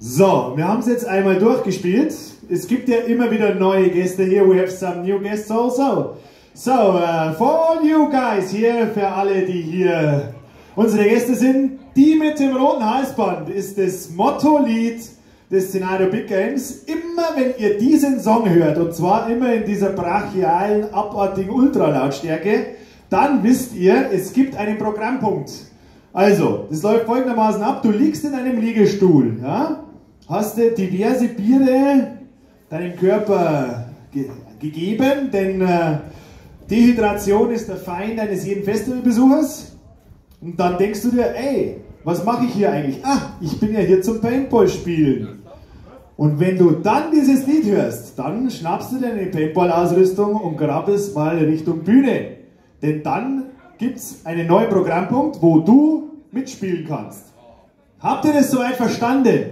So, wir haben es jetzt einmal durchgespielt. Es gibt ja immer wieder neue Gäste hier. We have some new guests also. So, for all you guys hier, für alle, die hier unsere Gäste sind, die mit dem roten Halsband ist das Motto-Lied des Szenario Big Games. Immer wenn ihr diesen Song hört, und zwar immer in dieser brachialen, abartigen Ultralautstärke, dann wisst ihr, es gibt einen Programmpunkt. Also, das läuft folgendermaßen ab: Du liegst in einem Liegestuhl, ja? Hast du diverse Biere deinem Körper gegeben, denn Dehydration ist der Feind eines jeden Festivalbesuchers. Und dann denkst du dir, ey, was mache ich hier eigentlich? Ah, ich bin ja hier zum Paintball spielen. Und wenn du dann dieses Lied hörst, dann schnappst du deine Paintball-Ausrüstung und grabbelst mal Richtung Bühne. Denn dann gibt es einen neuen Programmpunkt, wo du mitspielen kannst. Habt ihr das soweit verstanden?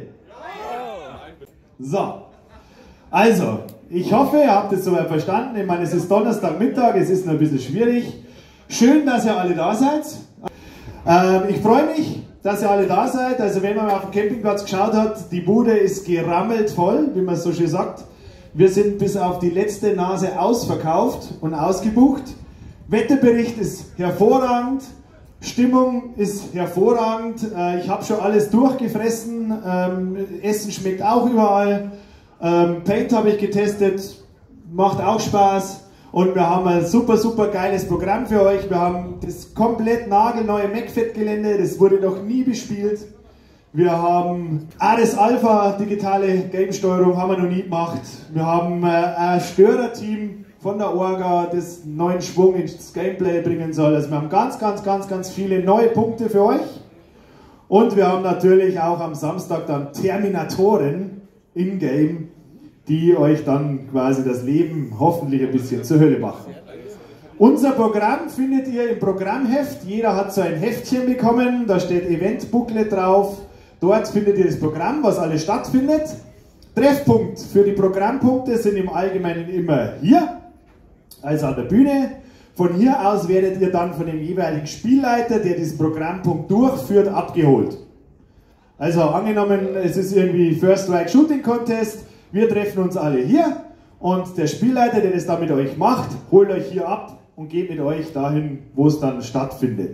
So, also, ich hoffe, ihr habt es soweit verstanden. Ich meine, es ist Donnerstagmittag, es ist noch ein bisschen schwierig. Schön, dass ihr alle da seid. Ich freue mich, dass ihr alle da seid. Also wenn man mal auf dem Campingplatz geschaut hat, die Bude ist gerammelt voll, wie man so schön sagt. Wir sind bis auf die letzte Nase ausverkauft und ausgebucht. Wetterbericht ist hervorragend, Stimmung ist hervorragend. Ich habe schon alles durchgefressen, Essen schmeckt auch überall. Paint habe ich getestet, macht auch Spaß. Und wir haben ein super, super geiles Programm für euch. Wir haben das komplett nagelneue McFit-Gelände, das wurde noch nie bespielt. Wir haben Ares Alpha, digitale Game-Steuerung, haben wir noch nie gemacht. Wir haben ein Störerteam von der Orga, das neuen Schwung ins Gameplay bringen soll. Also wir haben ganz viele neue Punkte für euch. Und wir haben natürlich auch am Samstag dann Terminatoren in-game, die euch dann quasi das Leben hoffentlich ein bisschen zur Hölle machen. Unser Programm findet ihr im Programmheft. Jeder hat so ein Heftchen bekommen, da steht Event-Booklet drauf. Dort findet ihr das Programm, was alles stattfindet. Treffpunkt für die Programmpunkte sind im Allgemeinen immer hier, also an der Bühne. Von hier aus werdet ihr dann von dem jeweiligen Spielleiter, der diesen Programmpunkt durchführt, abgeholt. Also angenommen, es ist irgendwie First Strike Shooting Contest, wir treffen uns alle hier und der Spielleiter, der das da mit euch macht, holt euch hier ab und geht mit euch dahin, wo es dann stattfindet.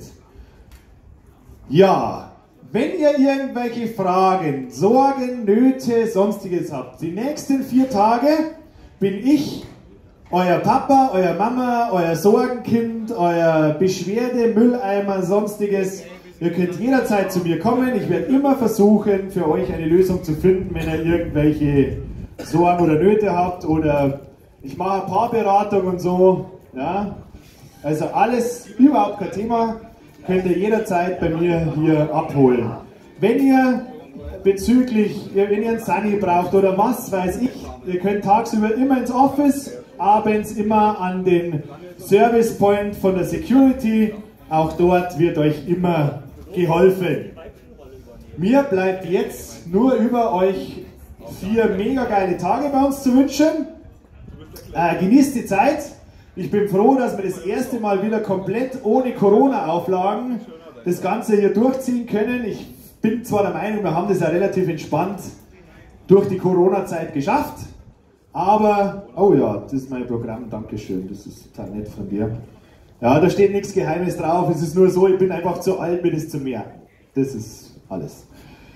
Ja, wenn ihr irgendwelche Fragen, Sorgen, Nöte, sonstiges habt, die nächsten 4 Tage bin ich euer Papa, euer Mama, euer Sorgenkind, euer Beschwerde, Mülleimer, sonstiges. Ihr könnt jederzeit zu mir kommen. Ich werde immer versuchen, für euch eine Lösung zu finden, wenn ihr irgendwelche Sorgen oder Nöte habt. Oder ich mache Paarberatung und so. Ja? Also alles, überhaupt kein Thema. Könnt ihr jederzeit bei mir hier abholen. Wenn ihr einen Sunny braucht oder was weiß ich, ihr könnt tagsüber immer ins Office, abends immer an den Service Point von der Security. Auch dort wird euch immer geholfen. Mir bleibt jetzt nur über euch 4 mega geile Tage bei uns zu wünschen. Genießt die Zeit. Ich bin froh, dass wir das erste Mal wieder komplett ohne Corona-Auflagen das Ganze hier durchziehen können. Ich bin zwar der Meinung, wir haben das ja relativ entspannt durch die Corona-Zeit geschafft, aber, oh ja, das ist mein Programm, Dankeschön, das ist total nett von dir. Ja, da steht nichts Geheimes drauf, es ist nur so, ich bin einfach zu alt, mir das zu merken. Das ist alles.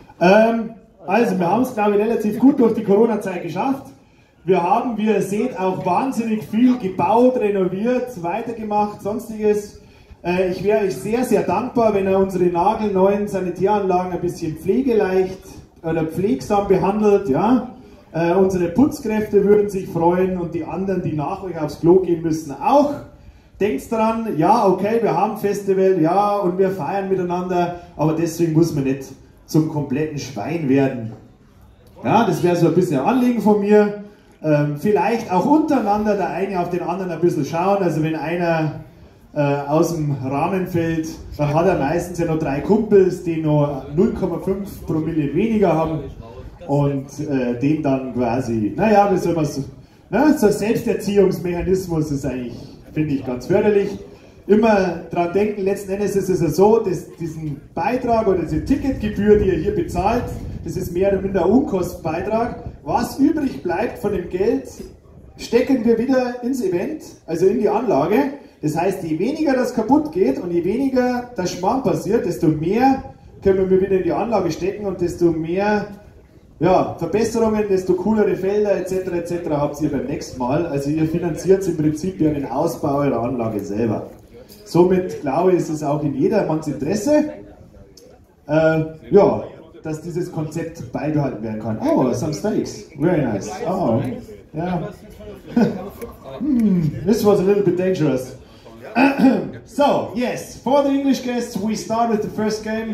Also, wir haben es, glaube ich, relativ gut durch die Corona-Zeit geschafft. Wir haben, wie ihr seht, auch wahnsinnig viel gebaut, renoviert, weitergemacht, sonstiges. Ich wäre euch sehr, sehr dankbar, wenn ihr unsere nagelneuen Sanitäranlagen ein bisschen pflegeleicht oder pflegsam behandelt. Ja? Unsere Putzkräfte würden sich freuen und die anderen, die nach euch aufs Klo gehen müssen, auch. Denkt dran, ja, okay, wir haben Festival, ja, und wir feiern miteinander, aber deswegen muss man nicht zum kompletten Schwein werden. Ja, das wäre so ein bisschen ein Anliegen von mir. Vielleicht auch untereinander der eine auf den anderen ein bisschen schauen. Also wenn einer aus dem Rahmen fällt, dann hat er meistens ja noch 3 Kumpels, die noch 0,5 Promille weniger haben und den dann quasi, naja, wie soll man so, ne, so ein Selbsterziehungsmechanismus ist eigentlich, finde ich, ganz förderlich. immer dran denken, letzten Endes ist es ja so, dass diesen Beitrag oder diese Ticketgebühr, die ihr hier bezahlt, das ist mehr oder minder ein Unkostenbeitrag. Was übrig bleibt von dem Geld, stecken wir wieder ins Event, also in die Anlage. Das heißt, je weniger das kaputt geht und je weniger das Schmarrn passiert, desto mehr können wir wieder in die Anlage stecken und desto mehr Verbesserungen, desto coolere Felder etc. habt ihr beim nächsten Mal. Also ihr finanziert im Prinzip ja den Ausbau eurer Anlage selber. Somit glaube ich, ist es auch in jedermanns Interesse, dass dieses Konzept beibehalten werden kann. Oh, some steaks. Very nice. Oh, yeah. This was a little bit dangerous. So, yes, for the English guests, we start with the first game.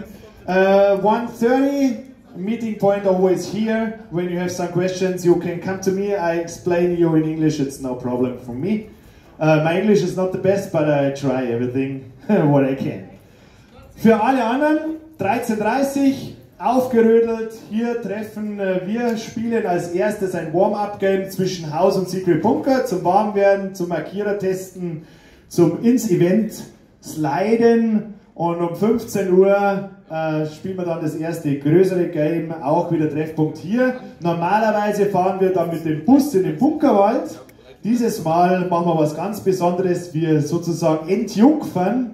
1:30, meeting point always here. When you have some questions, you can come to me. I explain you in English, it's no problem for me. My English is not the best, but I try everything what I can. Für alle anderen, 13:30, aufgerödelt, hier treffen wir, spielen als erstes ein Warm-Up-Game zwischen Haus und Secret Bunker zum Warmwerden, zum Markierer testen, zum ins Event sliden und um 15 Uhr spielen wir dann das erste größere Game, auch wieder Treffpunkt hier. Normalerweise fahren wir dann mit dem Bus in den Bunkerwald. Dieses Mal machen wir was ganz Besonderes, wir sozusagen entjungfern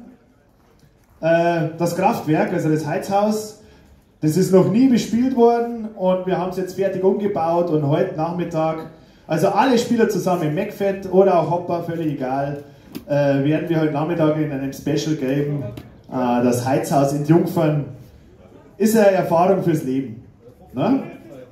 das Kraftwerk, also das Heizhaus. Das ist noch nie bespielt worden und wir haben es jetzt fertig umgebaut und heute Nachmittag, also alle Spieler zusammen im McFett oder auch Hopper, völlig egal, werden wir heute Nachmittag in einem Special Game das Heizhaus entjungfern. Ist eine Erfahrung fürs Leben. Ne?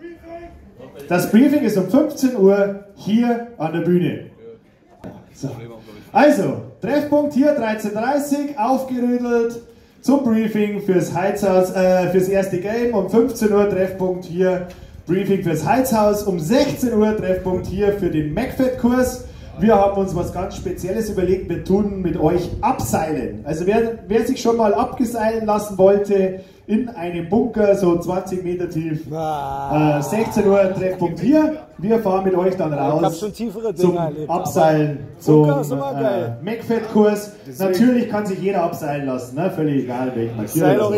Das Briefing ist um 15 Uhr hier an der Bühne. So. Also, Treffpunkt hier 13:30, aufgerüttelt zum Briefing fürs Heizhaus, fürs erste Game. Um 15 Uhr Treffpunkt hier, Briefing fürs Heizhaus. Um 16 Uhr Treffpunkt hier für den McFett-Kurs. Wir haben uns was ganz Spezielles überlegt, wir tun mit euch abseilen. Also wer sich schon mal abgeseilen lassen wollte, in einem Bunker, so 20 Meter tief, 16 Uhr Treffpunkt hier. Wir fahren mit euch dann raus zum Abseilen, zum McFett-Kurs. Natürlich kann sich jeder abseilen lassen, ne? Völlig egal, welchen Markierer.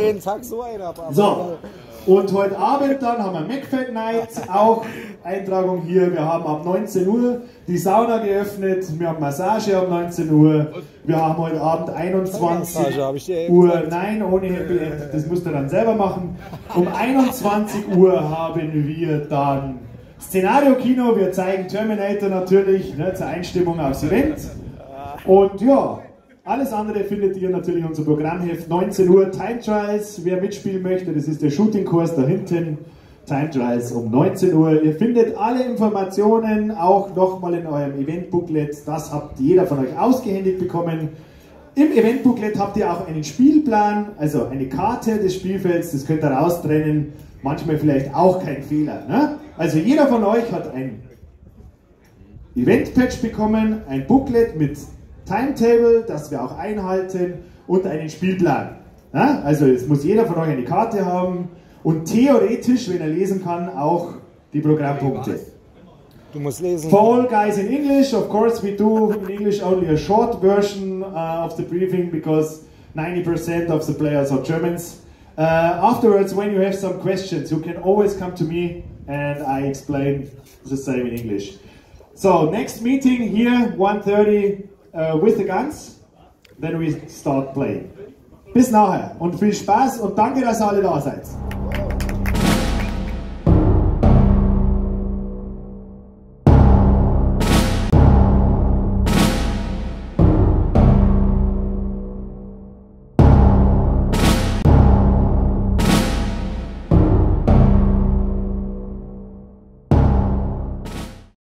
So. Und heute Abend dann haben wir McFett Night, auch Eintragung hier. Wir haben ab 19 Uhr die Sauna geöffnet, wir haben Massage ab 19 Uhr. Wir haben heute Abend 21 Uhr, nein, ohne Happy End, das müsst ihr dann selber machen. Um 21 Uhr haben wir dann Szenario-Kino, wir zeigen Terminator natürlich, ne, zur Einstimmung aufs Event. Und ja, alles andere findet ihr natürlich in unserem Programmheft. 19 Uhr Time Trials, wer mitspielen möchte, das ist der Shooting-Kurs da hinten. Time Trials um 19 Uhr. Ihr findet alle Informationen auch nochmal in eurem Event-Booklet. Das habt jeder von euch ausgehändigt bekommen. Im Event-Booklet habt ihr auch einen Spielplan, also eine Karte des Spielfelds, das könnt ihr raustrennen. Manchmal vielleicht auch kein Fehler. Ne? Also jeder von euch hat ein Event-Patch bekommen, ein Booklet mit Timetable, das wir auch einhalten, und einen Spielplan. Ja, also es muss jeder von euch eine Karte haben und theoretisch, wenn er lesen kann, auch die Programmpunkte. Du musst lesen. For all guys in English, of course we do in English only a short version of the briefing because 90% of the players are Germans. Afterwards, when you have some questions, you can always come to me and I explain the same in English. So, next meeting here, 1:30 with the guns, then we start playing. Bis nachher und viel Spaß und danke, dass ihr alle da seid.